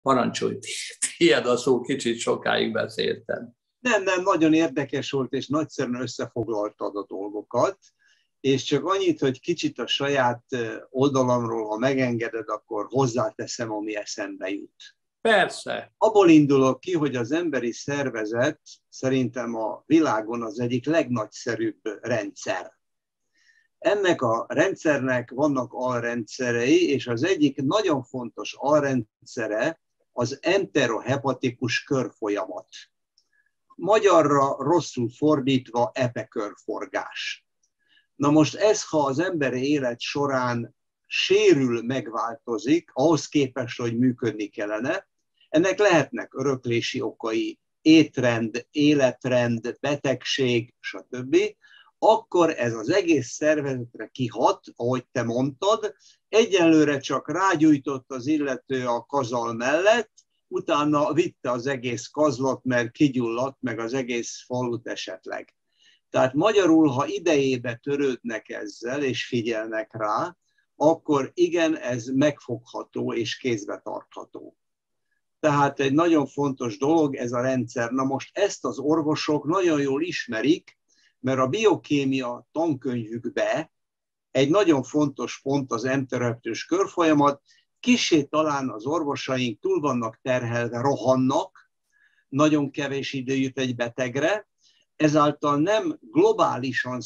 Parancsolj, tiéd a szó, kicsit sokáig beszéltem. Nem, nagyon érdekes volt, és nagyszerűen összefoglaltad a dolgokat, és csak annyit, hogy kicsit a saját oldalamról, ha megengeded, akkor hozzáteszem, ami eszembe jut. Persze. Abból indulok ki, hogy az emberi szervezet szerintem a világon az egyik legnagyszerűbb rendszer. Ennek a rendszernek vannak alrendszerei, és az egyik nagyon fontos alrendszere az enterohepatikus körfolyamat. Magyarra rosszul fordítva epekörforgás. Na most ez, ha az emberi élet során sérül, megváltozik, ahhoz képest, hogy működni kellene, ennek lehetnek öröklési okai, étrend, életrend, betegség, stb., akkor ez az egész szervezetre kihat, ahogy te mondtad, egyenlőre csak rágyújtott az illető a kazal mellett, utána vitte az egész kazlat, mert kigyulladt, meg az egész falut esetleg. Tehát magyarul, ha idejébe törődnek ezzel, és figyelnek rá, akkor igen, ez megfogható és kézbe tartható. Tehát egy nagyon fontos dolog ez a rendszer. Na most ezt az orvosok nagyon jól ismerik, mert a biokémia tankönyvükbe egy nagyon fontos pont az enterohepatikus körfolyamat, kissé talán az orvosaink túl vannak terhelve, rohannak, nagyon kevés idő jut egy betegre, ezáltal nem globálisan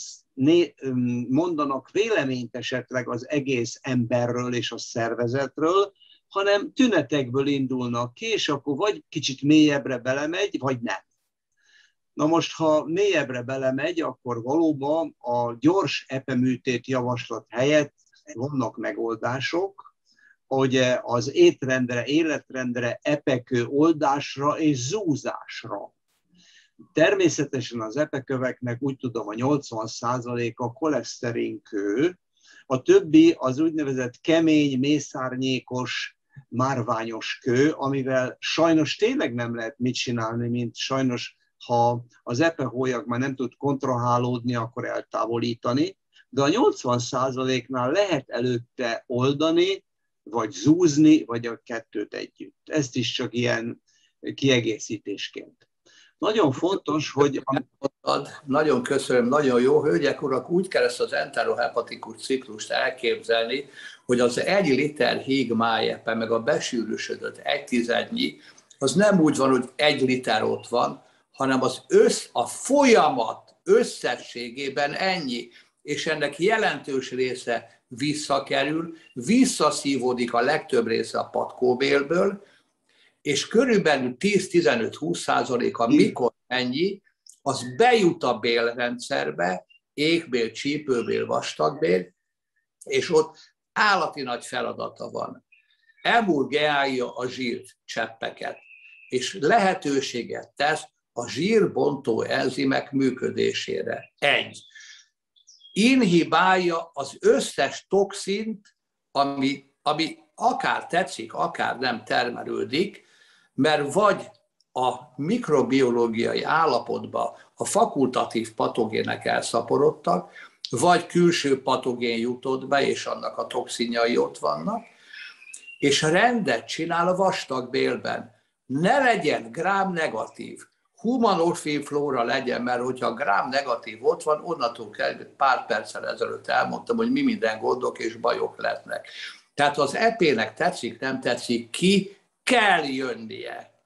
mondanak véleményt esetleg az egész emberről és a szervezetről, hanem tünetekből indulnak ki, és akkor vagy kicsit mélyebbre belemegy, vagy nem. Na most, ha mélyebbre belemegy, akkor valóban a gyors epeműtét javaslat helyett vannak megoldások, ugye az étrendre, életrendre, epekő oldásra és zúzásra. Természetesen az epeköveknek úgy tudom a 80%-a koleszterinkő, a többi az úgynevezett kemény, mészárnyékos, márványos kő, amivel sajnos tényleg nem lehet mit csinálni, mint sajnos, ha az epehólyak már nem tud kontrahálódni, akkor eltávolítani, de a 80%-nál lehet előtte oldani, vagy zúzni, vagy a kettőt együtt. Ezt is csak ilyen kiegészítésként. Nagyon fontos, hogy... Nagyon köszönöm, nagyon jó. Hölgyek, urak, úgy kell ezt az enterohepatikus ciklust elképzelni, hogy az 1 liter híg májepe, meg a besűrűsödött 1 tizednyi, az nem úgy van, hogy 1 liter ott van, hanem a folyamat összességében ennyi, és ennek jelentős része visszakerül, visszaszívódik a legtöbb része a patkóbélből, és körülbelül 10-15-20%-a, mikor ennyi, az bejut a bélrendszerbe, égbél, csípőbél, vastagbél, és ott állati nagy feladata van. Emulgálja a zsírcseppeket, és lehetőséget tesz a zsírbontó enzimek működésére. 1. Inhibálja az összes toxint, ami akár tetszik, akár nem termelődik, mert vagy a mikrobiológiai állapotban a fakultatív patogének elszaporodtak, vagy külső patogén jutott be, és annak a toxinjai ott vannak, és rendet csinál a vastagbélben. Ne legyen gram-negatív, humanofil flóra legyen, mert hogyha gram-negatív ott van, onnantól kell, pár perccel ezelőtt elmondtam, hogy mi minden gondok és bajok lehetnek. Tehát az EP-nek tetszik, nem tetszik, ki kell jönnie.